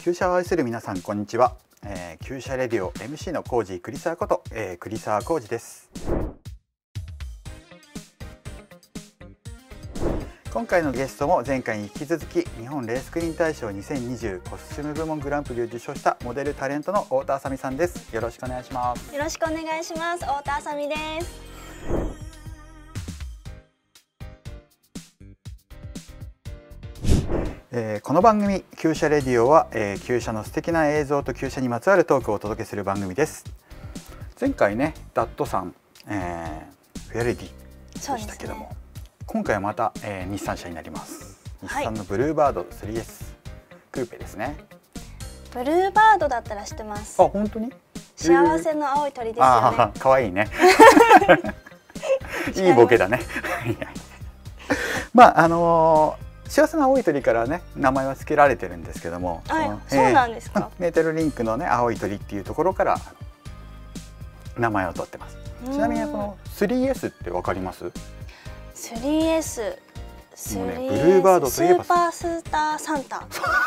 旧車を愛する皆さんこんにちは、旧車レディオ MC のコージー栗沢こと、栗沢浩二です。今回のゲストも前回に引き続き日本レースクイーン大賞2020コスチューム部門グランプリを受賞したモデルタレントの太田あさみさんです。よろしくお願いします。 よろしくお願いします。太田あさみです。 この番組旧車レディオは、旧車の素敵な映像と旧車にまつわるトークをお届けする番組です。前回ねダットさん、フェアレディでしたけども、今回はまた、日産車になります。日産のブルーバード 3S クーペですね。 ブルーバードだったら知ってます。 あ、本当に？ 幸せの青い鳥ですよね。 可愛いね。いいボケだね。まあ幸せの青い鳥からね名前は付けられてるんですけども、 そうなんですか。 メーテルリンクのね青い鳥っていうところから名前を取ってます。ちなみにこの 3S ってわかります？ 3S、 もうね、ブルーバードといえばスーパースターサンタ。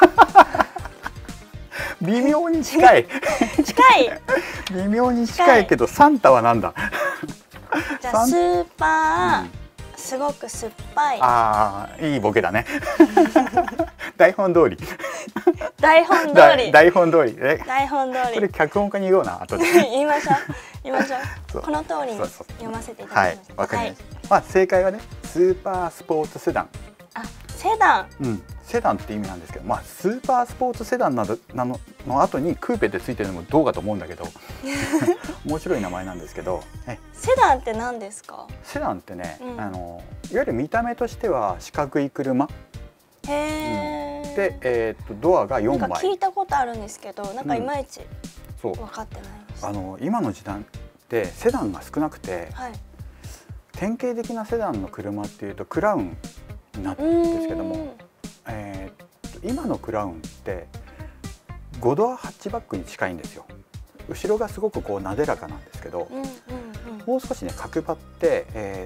微妙に近い。 近い。 微妙に近いけどサンタはなんだ？ じゃあスーパー、すごく酸っぱい。 ああ、いいボケだね。台本通り。 台本通り。 台本通り。 台本通り。 これ脚本家に言おうな、後で。 言いましょう。言いましょう。この通りに読ませていただきました。 わかりました。まあ正解はね、スーパースポーツセダン。 あ、セダン。 セダンって意味なんですけど、まあスーパースポーツセダンの後にクーペってついてるのもどうかと思うんだけど、面白い名前なんですけど。 セダンって何ですか？ セダンってね、いわゆる見た目としては四角い車。で、ドアが4枚。 なんか聞いたことあるんですけど、なんかいまいち分かってないです。 今の時代ってセダンが少なくて、典型的なセダンの車っていうとクラウンになってるんですけども、今のクラウンって5ドアハッチバックに近いんですよ。後ろがすごくこうなでらかなんですけど、もう少しね角張って、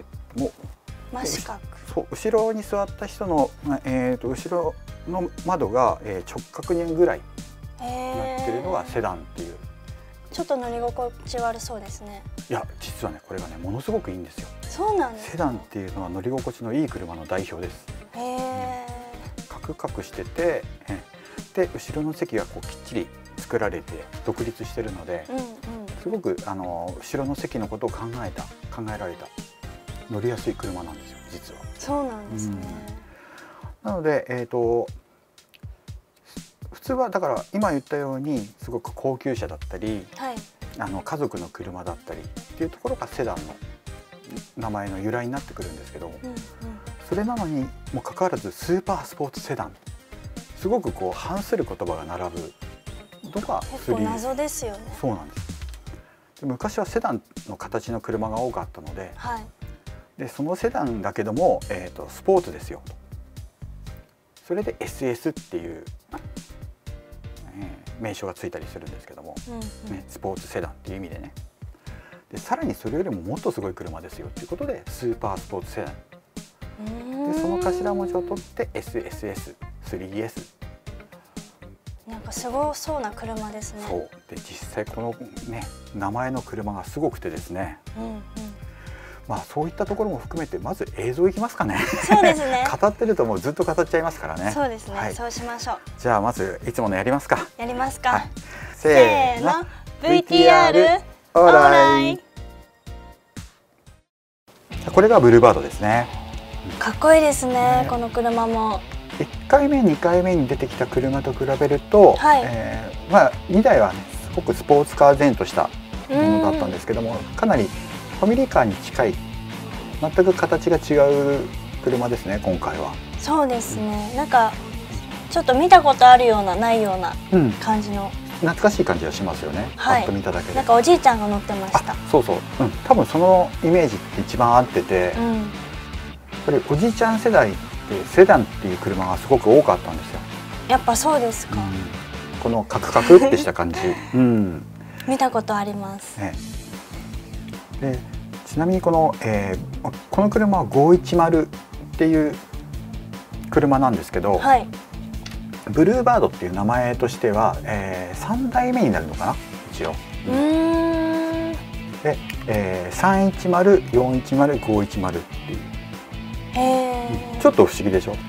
もう真四角。 そう、後ろに座った人の、後ろの窓が、直角にぐらいなってるのがセダンっていう。 ちょっと乗り心地悪そうですね。 いや、実はねこれがねものすごくいいんですよ。 そうなんですか。 セダンっていうのは乗り心地のいい車の代表です。カクカクしてて、で後ろの席がこうきっちり作られて独立してるので、すごく後ろの席のことを考えられた乗りやすい車なんですよ、実は。 そうなんですね。 なので普通はだから今言ったようにすごく高級車だったり、家族の車だったりっていうところがセダンの名前の由来になってくるんですけど、それなのにもかかわらずスーパースポーツセダン、すごくこう反する言葉が並ぶのが結構謎ですよね。 そうなんです。で昔はセダンの形の車が多かったので、でそのセダンだけども、スポーツですよと。それで SS っていう、名称がついたりするんですけども、スポーツセダンっていう意味でね。でさらにそれよりももっとすごい車ですよっていうことでスーパースポーツセダン。でその頭文字を取って SSS、3S。 なんかすごそうな車ですね。 そうで実際このね名前の車がすごくてですね。まあそういったところも含めてまず映像いきますかね。 そうですね。 語ってるともうずっと語っちゃいますからね。 そうですね。そうしましょう。 じゃあまずいつものやりますか。 やりますか。 せーの。 VTR オーライ。 これがブルーバードですね。 かっこいいですね。この車も。 1回目2回目に出てきた車と比べると、まあ2台はねすごくスポーツカー前としたものだったんですけども、かなりファミリーカーに近い全く形が違う車ですね今回は。 そうですね。なんかちょっと見たことあるようなないような感じの、 懐かしい感じがしますよね。パッと見ただけで。 なんかおじいちゃんが乗ってました。 そうそう。多分そのイメージって一番合ってて、やっぱりおじいちゃん世代ってセダンっていう車がすごく多かったんですよ。 やっぱそうですか。 このカクカクってした感じ。 見たことあります。 でちなみにこの車は510っていう車なんですけど、 ブルーバードっていう名前としては、3代目になるのかな一応。で、310、410、510っていう。ちょっと不思議でしょ。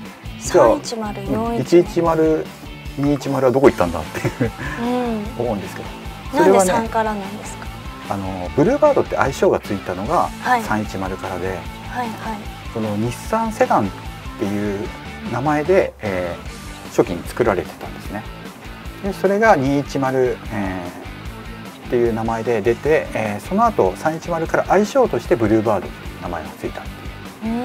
310、410、 110、210はどこ行ったんだっていう思うんですけど。 なんで3からなんですか。 ブルーバードって愛称がついたのが310からで、その日産セダンっていう名前で、初期に作られてたんですね。でそれが210、っていう名前で出て、その後310から愛称としてブルーバードという名前がついたっていう。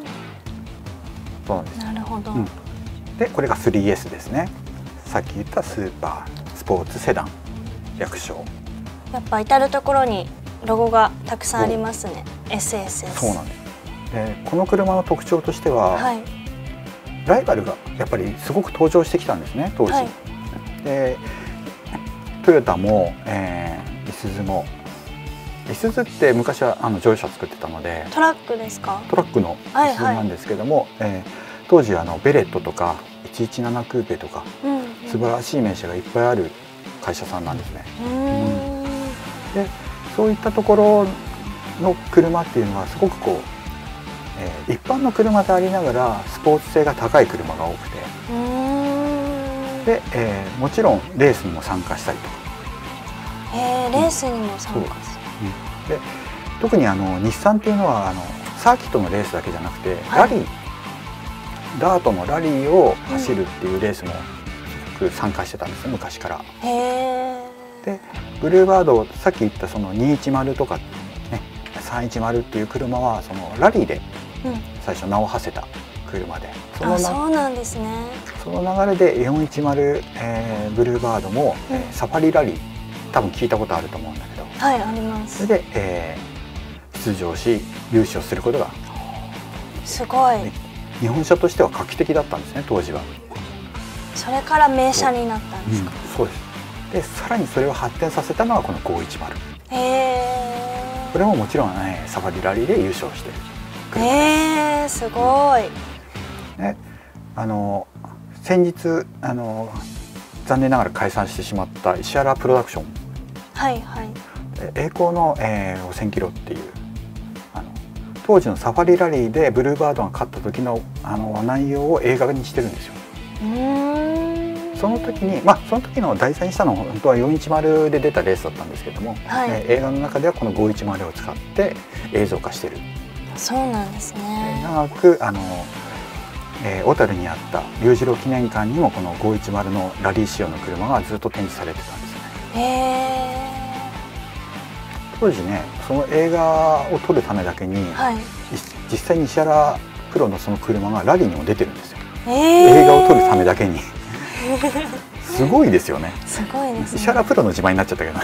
そうなんです。 なるほど。 でこれが 3S ですね。さっき言ったスーパースポーツセダン略称。 やっぱ至る所にロゴがたくさんありますね。SSS。 そうなんです。この車の特徴としては、ライバルがやっぱりすごく登場してきたんですね当時。でトヨタも、いすゞも、いすゞって昔は乗用車作ってたので、 トラックですか？ トラックのいすゞなんですけども、当時ベレットとか117クーペとか、素晴らしい名車がいっぱいある会社さんなんですね。でそういったところの車っていうのはすごくこう、一般の車でありながらスポーツ性が高い車が多くて、で、もちろんレースにも参加したりとか。 レースにも参加する。で特に日産っていうのはサーキットのレースだけじゃなくて、ラリー、ダートのラリーを走るっていうレースもすごく参加してたんですよ昔から。でブルーバード、さっき言ったその210とか、ね、310っていう車はそのラリーで最初名を馳せた車で、 そうなんですね。 その流れで410、ブルーバードも、サファリラリー多分聞いたことあると思うんだけど、 はい、あります。 それで、出場し優勝することがすごい、 日本車としては画期的だったんですね当時は。 それから名車になったんですか？ そうです。でさらにそれを発展させたのがこの510。これももちろん、サファリラリーで優勝してる。 すごい。 ね、先日残念ながら解散してしまった石原プロダクション、栄光の、5000キロっていう当時のサファリラリーでブルーバードが勝った時の内容を映画にしてるんですよ。その時にその時の題材にしたのは本当は410で出たレースだったんですけども、映画の中ではこの510を使って映像化してる。 そうなんですね。 長く小樽にあった裕次郎記念館にもこの510のラリー仕様の車がずっと展示されてたんですね。当時ね、その映画を撮るためだけに、実際に石原プロのその車がラリーにも出てるんですよ。映画を撮るためだけにすごいですよね。 すごいですね。 石原プロの自慢になっちゃったけどね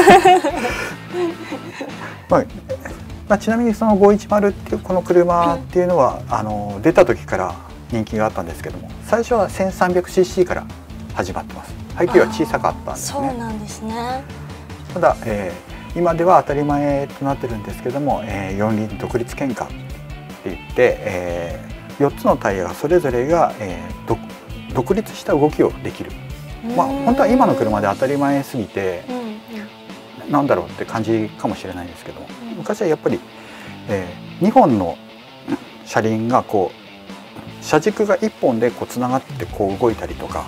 ちなみにその510っていうこの車っていうのは出た時から人気があったんですけども、最初は 1300cc から始まってます。排気量は小さかったんですね。 そうなんですね。 ただ、今では当たり前となってるんですけども、四輪独立懸架って言って、4つのタイヤがそれぞれが、独立した動きをできる。本当は今の車で当たり前すぎて、なんだろうって感じかもしれないんですけども、昔はやっぱり、2本の車輪がこう車軸が1本でこうつながってこう動いたりとか、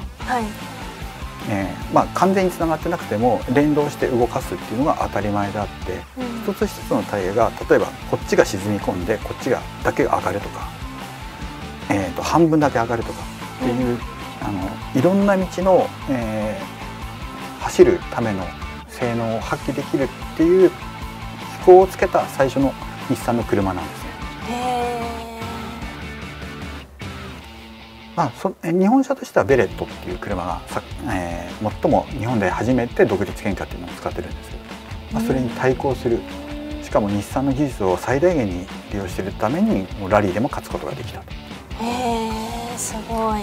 完全につながってなくても連動して動かすっていうのが当たり前であって、一つ一つのタイヤが例えばこっちが沈み込んでこっちだけ上がるとか、半分だけ上がるとかっていう、いろんな道の、走るための性能を発揮できるっていう機構をつけた最初の日産の車なんですね。日本車としてはベレットっていう車が最も日本で初めて独立懸架っていうのを使ってるんですけど、それに対抗する、しかも日産の技術を最大限に利用しているためにもうラリーでも勝つことができたと。 すごい。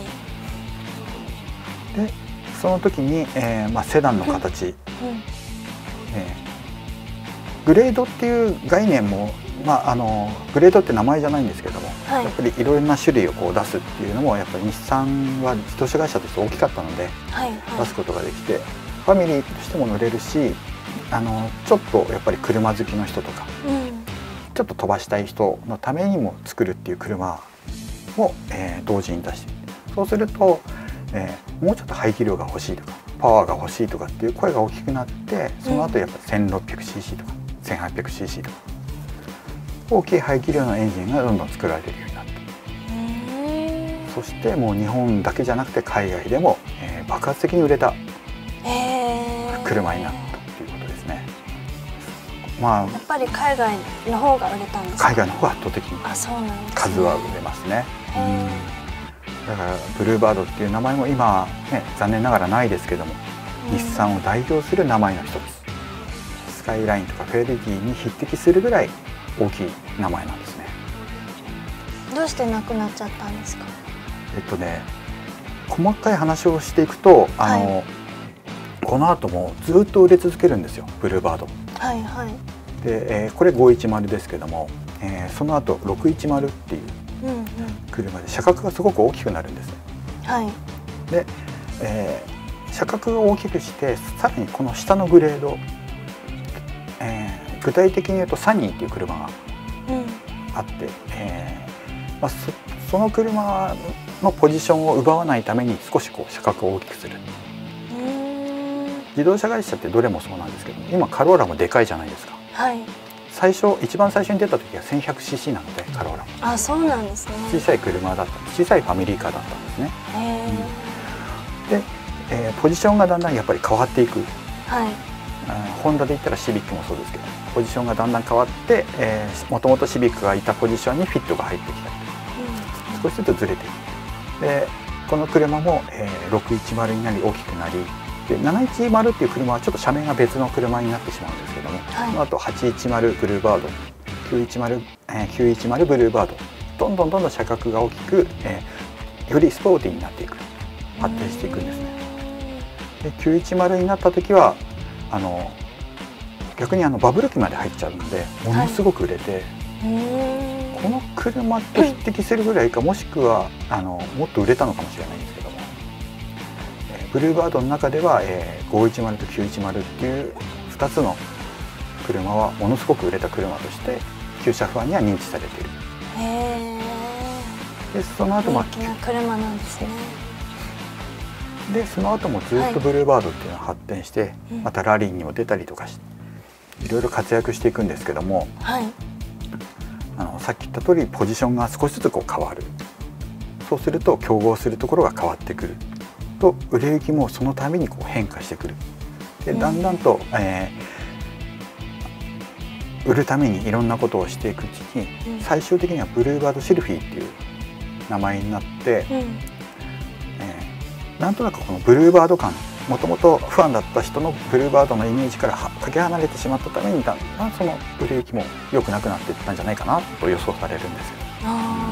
でその時に、セダンの形、グレードっていう概念もグレードって名前じゃないんですけども、 はい、 やっぱりいろんな種類をこう出すっていうのもやっぱり日産は自動車会社として大きかったので、 はいはい、 出すことができて、ファミリーとしても乗れるし、ちょっとやっぱり車好きの人とか、うん、ちょっと飛ばしたい人のためにも作るっていう車を、同時に出して、そうすると、もうちょっと排気量が欲しいとかパワーが欲しいとかっていう声が大きくなって、その後やっぱ 1600cc とか 1800cc とか大きい排気量のエンジンがどんどん作られるようになった。そしてもう日本だけじゃなくて海外でも、爆発的に売れた車になったっていうことですね。 やっぱり海外の方が売れたんですか？ 海外の方が圧倒的に数は売れますね。だからブルーバードっていう名前も今、ね、残念ながらないですけども、日産を代表する名前の一つ、スカイラインとかフェアレディに匹敵するぐらい大きい名前なんですね。 どうしてなくなっちゃったんですか？ 細かい話をしていくと、この後もずっと売れ続けるんですよ、ブルーバード。 はいはい。 で、これ510ですけども、その後610っていう車で車格がすごく大きくなるんですね。 はい。 で、車格を大きくしてさらにこの下のグレード、具体的に言うとサニーっていう車があって、その車のポジションを奪わないために少しこう車格を大きくする。自動車会社ってどれもそうなんですけど、今カローラもでかいじゃないですか。はい。一番最初に出た時は 1100cc なので、カローラ。 あ、そうなんですね。 小さい車だった、小さいファミリーカーだったんですね。で、ポジションがだんだんやっぱり変わっていく。はい。ホンダで言ったらシビックもそうですけど、ポジションがだんだん変わって、もともとシビックがいたポジションにフィットが入ってきたりとか、少しずつずれていく。で、この車も、610になり大きくなり、で710っていう車はちょっと車名が別の車になってしまうんですけども、はい、その後810ブルーバード、910ブルーバード、どんどん車格が大きく、よりスポーティーになっていく、発展していくんですね。で910になった時は逆にバブル期まで入っちゃうのでものすごく売れて、はい、この車と匹敵するぐらいか、もしくはもっと売れたのかもしれないんですけども、ブルーバードの中では、510と910っていう2つの車はものすごく売れた車として旧車ファンには認知されている。でその後も人気な車なんですね。 でその後もずっとブルーバードっていうのは発展して、はい、またラリーにも出たりとかしていろいろ活躍していくんですけども、はい、さっき言った通りポジションが少しずつこう変わる。そうすると競合するところが変わってくると、売れ行きもそのためにこう変化してくる。でだんだんと、売るためにいろんなことをしていくうちに、最終的にはブルーバードシルフィーっていう名前になって、なんとなくこのブルーバード感、もともとファンだった人のブルーバードのイメージからかけ離れてしまったために、だんだんその売れ行きも良くなくなっていったんじゃないかなと予想されるんですけど、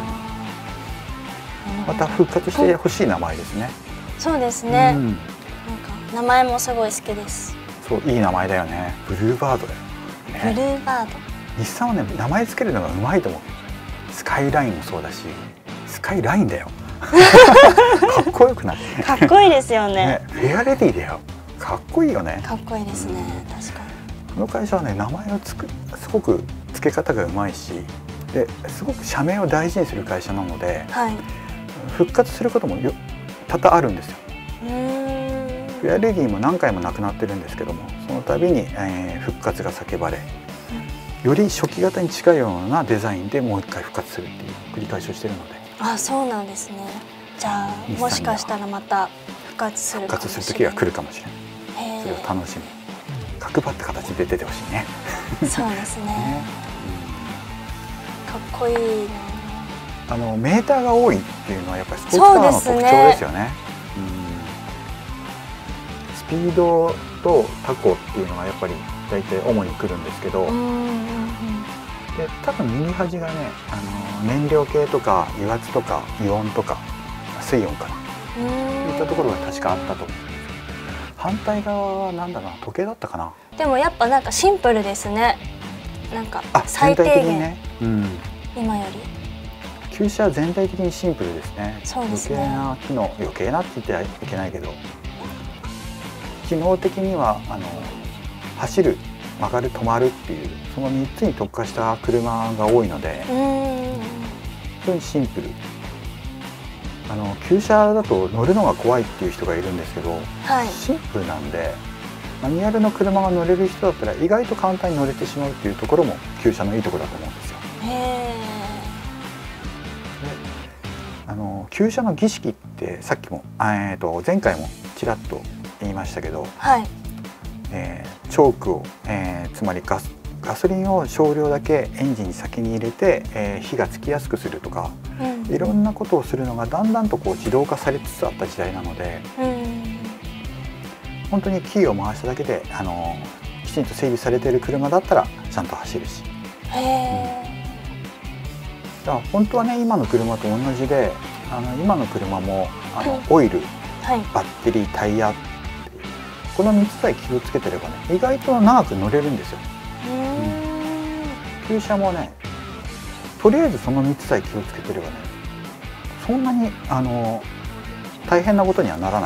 また復活してほしい名前ですね。 そうですね、なんか名前もすごい好きです。 そう、いい名前だよね、ブルーバードだよ、 ね、ブルーバード。 日産はね、名前つけるのがうまいと思う。スカイラインもそうだし、スカイラインだよかっこよくない？ かっこいいですよね。 フェアレディだよ。かっこいいよね。 かっこいいですね、確かに。 この会社はね、名前をすごく付け方がうまいし、ですごく社名を大事にする会社なので、はい、復活することも多々あるんですよ。フェアレディも何回もなくなってるんですけども、その度に、復活が叫ばれ、より初期型に近いようなデザインでもう一回復活するっていう繰り返しをしているので。 あ、そうなんですね。じゃあもしかしたらまた復活する時が来るかもしれない。それを楽しみ。角張った形で出てほしいね。 そうですね。かっこいいな。メーターが多いっていうのはやっぱりスポーツカーの特徴ですよね。スピードとタコっていうのがやっぱり大体主に来るんですけど、で多分右端がね、燃料系とか油圧とか油温とか水温かなといったところが確かあったと思うんですけど、反対側はなんだろうな、時計だったかな。 でもやっぱなんかシンプルですね。 なんか最低限、 ね、うん、 今より旧車は全体的にシンプルですね。 そうですね。 余計な機能、余計なって言ってはいけないけど、機能的には走る、曲がる、止まるっていうその3つに特化した車が多いので、本当にシンプル。旧車だと乗るのが怖いっていう人がいるんですけど、はい、シンプルなんでマニュアルの車が乗れる人だったら意外と簡単に乗れてしまうっていうところも旧車のいいところだと思うんですよ。旧車の儀式ってさっきも、前回もちらっと言いましたけど、はい、チョークを、つまりガソリンを少量だけエンジンに先に入れて、火がつきやすくするとか、いろんなことをするのがだんだんとこう自動化されつつあった時代なので、本当にキーを回しただけできちんと整備されている車だったらちゃんと走るし、だから本当はね今の車と同じで今の車もオイル、バッテリー、タイヤっていうこの3つさえ気をつけてればね意外と長く乗れるんですよ。旧車もねとりあえずその3つさえ気をつけてればねそんなに大変なことにはならない。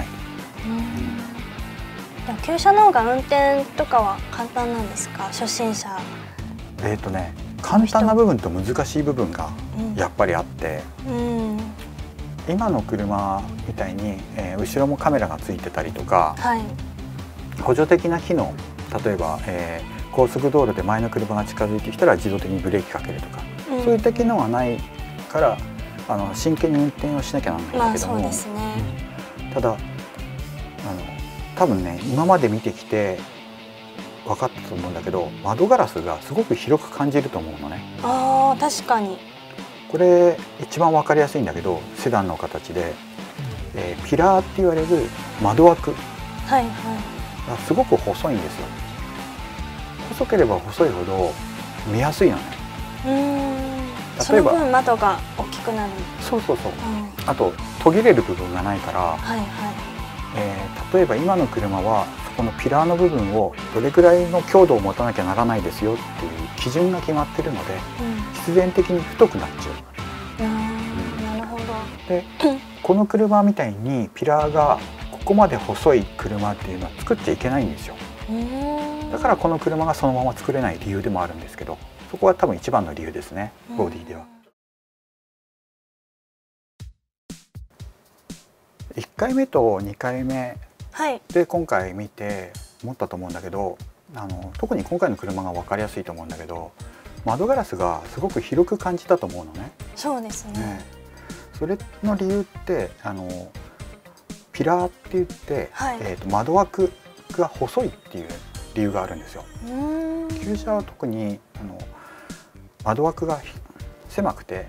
旧車の方が運転とかは簡単なんですか、初心者？ 簡単な部分と難しい部分がやっぱりあって、今の車みたいに、後ろもカメラがついてたりとか、はい、補助的な機能、例えば、高速道路で前の車が近づいてきたら自動的にブレーキかけるとか、そういった機能がないから真剣に運転をしなきゃならないんだけども、ただ多分ね今まで見てきて分かったと思うんだけど窓ガラスがすごく広く感じると思うのね。 確かにこれ一番分かりやすいんだけどセダンの形で、ピラーって言われる窓枠がすごく細いんですよ。細ければ細いほど見やすいのね。 その分窓が大きくなる。そう、 あと途切れる部分がないから、例えば今の車はそこのピラーの部分をどれくらいの強度を持たなきゃならないですよっていう基準が決まってるので、必然的に太くなっちゃう。なるほど。でこの車みたいにピラーがここまで細い車っていうのは作っちゃいけないんですよ。だからこの車がそのまま作れない理由でもあるんですけど、そこは多分一番の理由ですね、ボディでは。1回目と2回目で今回見て思ったと思うんだけど、特に今回の車が分かりやすいと思うんだけど、窓ガラスがすごく広く感じたと思うのね。そうですね。それの理由ってピラーって言って、窓枠が細いっていう理由があるんですよ。旧車は特に窓枠が狭くて、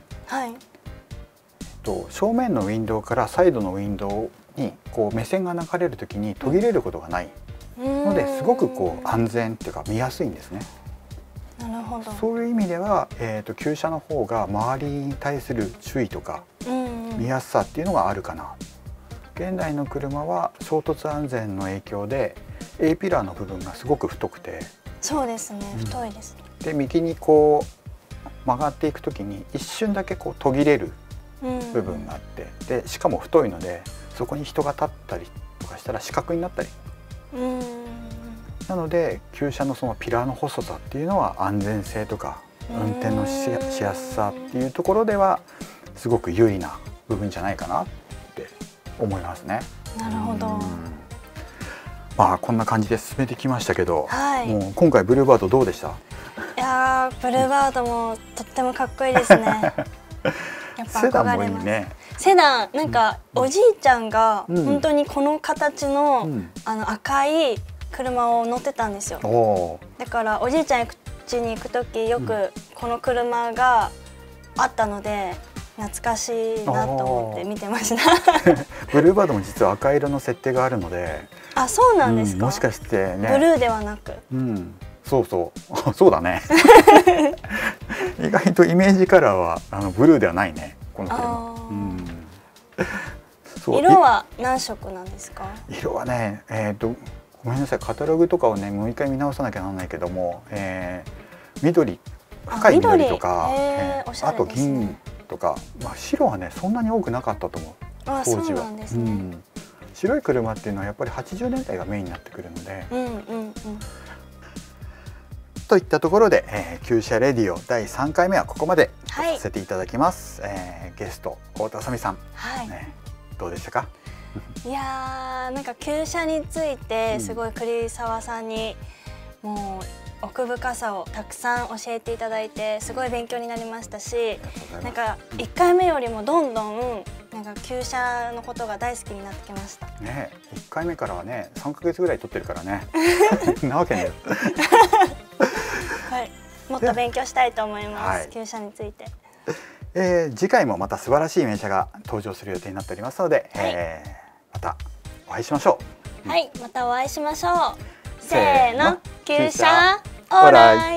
正面のウィンドウからサイドのウィンドウにこう目線が流れるときに途切れることがないのですごくこう安全っていうか見やすいんですね。なるほど。そういう意味では、旧車の方が周りに対する注意とか見やすさっていうのがあるかな。現代の車は衝突安全の影響で A ピラーの部分がすごく太くて、そうですね、太いです。で右にこう曲がっていくときに一瞬だけこう途切れる部分があって、でしかも太いのでそこに人が立ったりとかしたら死角になったり、なので旧車のそのピラーの細さっていうのは安全性とか運転のしやすさっていうところではすごく有利な部分じゃないかなって思いますね。なるほど。まあこんな感じで進めてきましたけど、もう今回ブルーバードどうでした？いやー、ブルーバードもとってもかっこいいですね。やっぱセダンもいいね。 セダンなんかおじいちゃんが本当にこの形の、赤い車を乗ってたんですよ。だからおじいちゃん家に行く時よくこの車があったので懐かしいなと思って見てました。 ブルーバードも実は赤色の設定があるので。 あ、そうなんですか。 もしかしてね。 ブルーではなく。 そうそうだね。意外とイメージカラーはブルーではないね、この車。 色は何色なんですか？ 色はね、ごめんなさい、カタログとかをねもう一回見直さなきゃならないけども、 緑、深い緑とか、あとおしゃれですね。 銀とか、まあ、白はねそんなに多くなかったと思う当時は。白い車っていうのはやっぱり80年代がメインになってくるので。といったところで、旧車レディオ第3回目はここまでとさせていただきます。ゲスト太田あさみさん、どうでしたか？ いやー、なんか旧車についてすごい栗沢さんにもう奥深さをたくさん教えていただいてすごい勉強になりましたし、なんか1回目よりもどんどんなんか旧車のことが大好きになってきました。 ね、1回目からはね3ヶ月ぐらい撮ってるからね。なわけね。 はい、もっと勉強したいと思います。旧車について。 次回もまた素晴らしい名車が登場する予定になっておりますので、またお会いしましょう。 はい、またお会いしましょう。せーの、旧車オーライ。